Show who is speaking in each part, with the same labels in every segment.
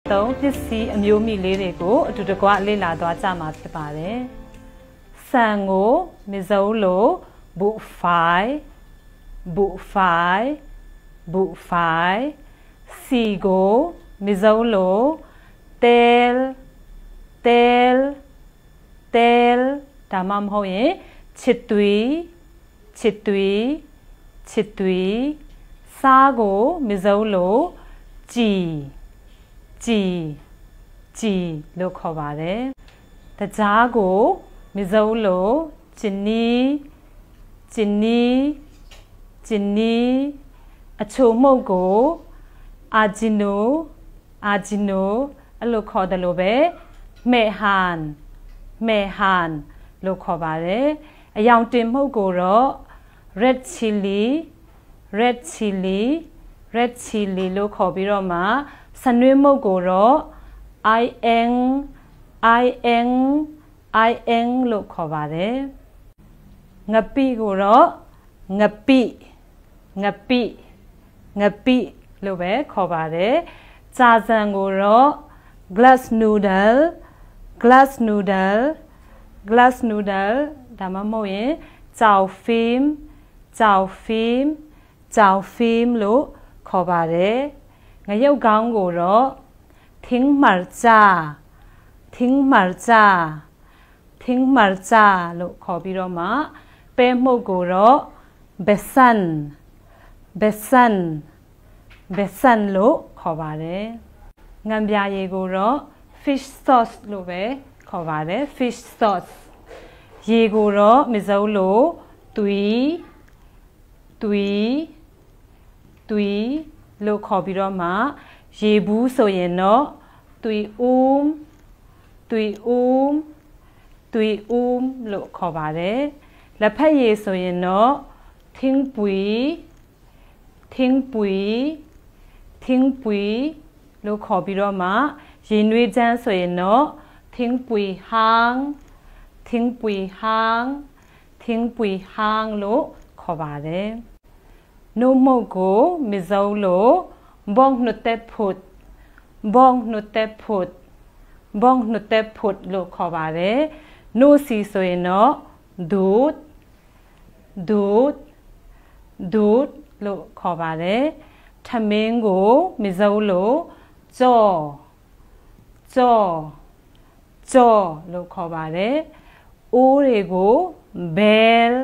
Speaker 1: သုံးပစ္စည်းအမျိုးမျိုးလေးတွေကိုအတူတကွလေ့လာသွားကြမှာဖြစ်ပါတယ်။ဆန်ကိုမီဇိုလိုဘူဖိုင်စီကိုမီဇိုလိုတဲလဒါမှမဟုတ်ရင်ချစ်သွေးစားကိုမီဇိုလိုကြည်လို့ခေါ်ပါတယ်။တကြားကိုမီဇိုလိုဂျင်းနီအချိုမှုတ်ကိုအာဂျီနိုအဲ့လိုခေါ်တယ်လို့ပဲမဲဟန်လို့ခေါ်ပါတယ်။အယောင်တင်မှုတ်ကိုတော့ red chili လို့ခေါ်ပြီးတော့မှဆန်နွေးမှုတ်ကိုတော့ I N လို့ခေါ်ပါတယ်။ငပိကိုတော့ငပိလို့ပဲခေါ်ပါတယ်။ကြာဇန်ကိုတော့ glass noodle ဒါမှမဟုတ်ရင်ကြောက်ဖီမ်လို့ခေါ်ပါတယ်။ငရုတ်ကောင်းကိုတော့ထင်းမာဂျာလို့ခေါ်ပြီးတော့မှပဲမှုတ်ကိုတော့ဘက်ဆန်လို့ခေါ်ပါတယ်။ငံပြာရည်ကိုတော့ fish sauce လို့ပဲခေါ်ပါတယ်။ fish sauce ရေကိုတော့မီဇိုလိုသွီလို့ခေါ်ပြီးတော့မှရေဘူးဆိုရင်တော့သွီဦးလို့ခေါ်ပါတယ်။လက်ဖက်ရည်ဆိုရင်တော့ထင်းပွီလို့ခေါ်ပြီးတော့မှရေနွေးချမ်းဆိုရင်တော့ထင်းပွီဟန်းလို့ခေါ်ပါတယ်။နို့မုတ်ကိုမီဇိုလိုဘောင်နုတက်ဖုတ်လို့ခေါ်ပါတယ်။နို့စီဆိုရင်တော့ဒူဒ်လို့ခေါ်ပါတယ်။ထမင်းကိုမီဇိုလိုကြောလို့ခေါ်ပါတယ်။အိုးတွေကို bell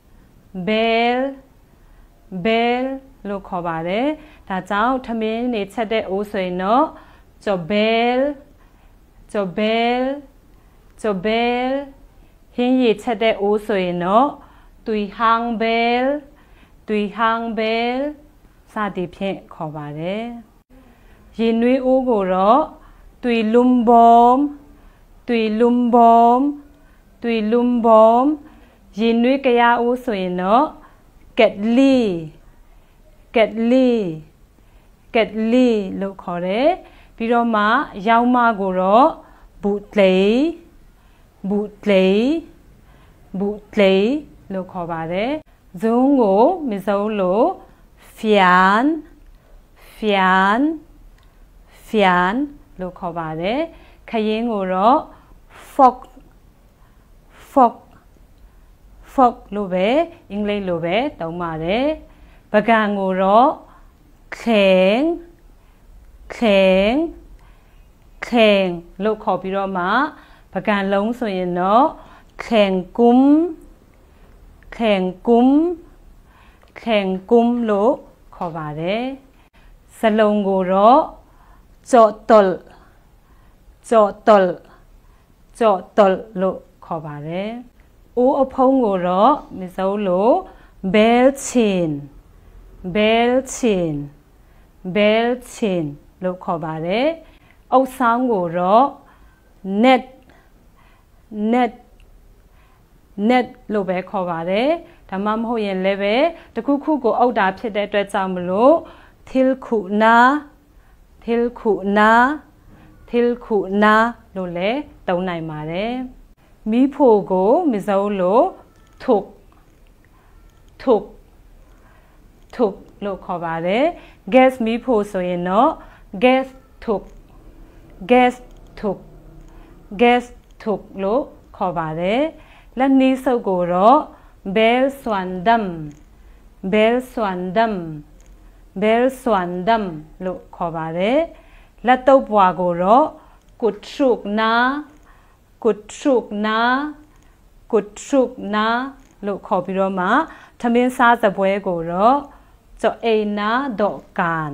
Speaker 1: လို့ခေါ်ပါတယ်။ဒါကြောင့်ထမင်းနေချက်တဲ့အိုးဆိုရင်တော့ကြော် bell ဟင်းရည်ချက်တဲ့အိုးဆိုရင်တော့သွီဟန်း bell စသည်ဖြင့်ခေါ်ပါတယ်။ရေနွေးအိုးကိုတော့သွီလုံဘုံရေနွေးကြရအိုးဆိုရင်တော့ကက်လီလို့ခေါ်တယ်။ပြီးတော့မှရောင်းမကိုတော့ဘူတလေလို့ခေါ်ပါတယ်။ဇုံးကိုမီဇိုလိုဖျန်လို့ခေါ်ပါတယ်။ခရင်ကိုတော့ fork လို့ပဲအင်္ဂလိပ်လိုပဲသုံးပါတယ်။ပကံကိုတော့ခဲងလို့ခေါ်ပြီးတော့မှပကံလုံးဆိုရင်တော့ခဲងกุมလို့ခေါ်ပါတယ်။စလုံးကိုတော့ကြော့တုလ်လို့ခေါ်ပါတယ်။အိုးအဖုံးကိုတော့မီဇိုလို bell chin လို့ခေါ်ပါတယ်။အုပ်ဆောင်ကိုတော့ net လို့ပဲခေါ်ပါတယ်။ဒါမှမဟုတ်ရင်လည်းပဲတခုခုကိုအုပ်တာဖြစ်တဲ့အတွက်ကြောင့်မလို့ til khu na လို့လည်းသုံးနိုင်ပါတယ်။မီးဖိုကိုမီဇိုလိုထုပ်လို့ခေါ်ပါတယ်။ gas မီးဖိုဆိုရင်တော့ gas ထုပ် gas ถูกလို့ခေါ်ပါတယ်လက်နီးစုပ်ကိုတော့ bell swandam လို့ခေါ်ပါတယ်လက်တုပ်ပွားကိုတော့ kutruk na လို့ခေါ်ပြီးတော့မှထမင်းစားစပွဲကိုတော့ကြောအိနာဒေါကန်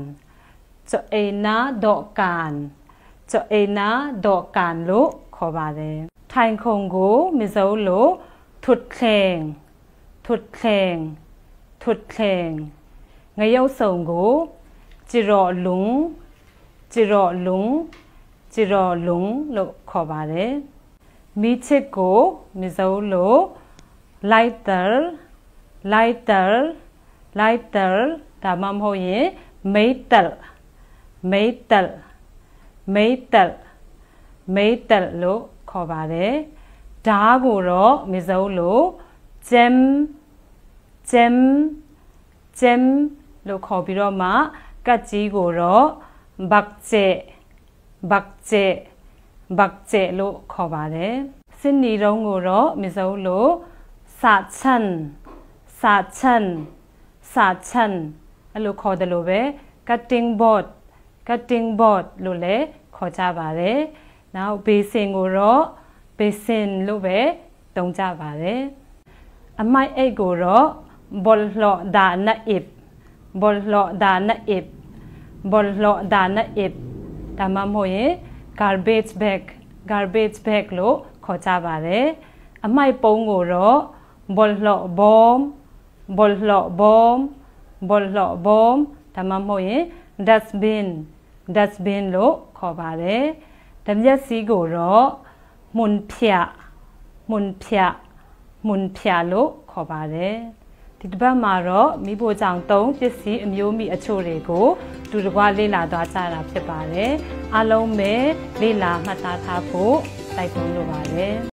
Speaker 1: လို့ခေါ်ပါတယ်ထိုင်ခုံကိုမီဇိုလို့ထွတ်แข่งငရုတ်စုံကိုจิรอลุงလို့ခေါ်ပါတယ်မိချစ်ကိုမီဇိုလို့ lighter ဒါမှမဟုတ်ရင် metal လို့ခေါ်ပါတယ်ဓာတ်ကိုတော့မီဇိုလို့ gem လို့ခေါ်ပြီးတော့မှကတ်ကြီးကိုတော့ บักเจလို့ခေါ်ပါတယ်စစ်နီတုံးကိုတော့မီဇိုလို့စာချန်အဲ့လိုခေါ်တယ်လို့ပဲ cutting board လို့လည်းခေါ်ကြပါတယ်နောက် basin ကိုတော့ basin လို့ပဲသုံးကြပါတယ်အမိုက်အိတ်ကိုတော့ bol lo da na ip ဒါမှမဟုတ်ရင် garbage bag လို့ခေါ်ကြပါတယ်အမိုက်ပုံးကိုတော့ bol lo bomb ဒါမှမဟုတ်ရင် dustbin လို့ခေါ်ပါတယ်ဓမြက်စီးကိုတော့ มุนเพียလို့ခေါ်ပါတယ်ဒီတစ်ပတ်မှာတော့မိဖို့ကြောင့်သုံးပစ္စည်းအမျိုးမိအချို့တွေကိုတူတကွလေ့လာသွားကြတာဖြစ်ပါတယ်အားလုံးပဲလေ့လာမှတ်သားထားဖို့တိုက်တွန်းလိုပါတယ်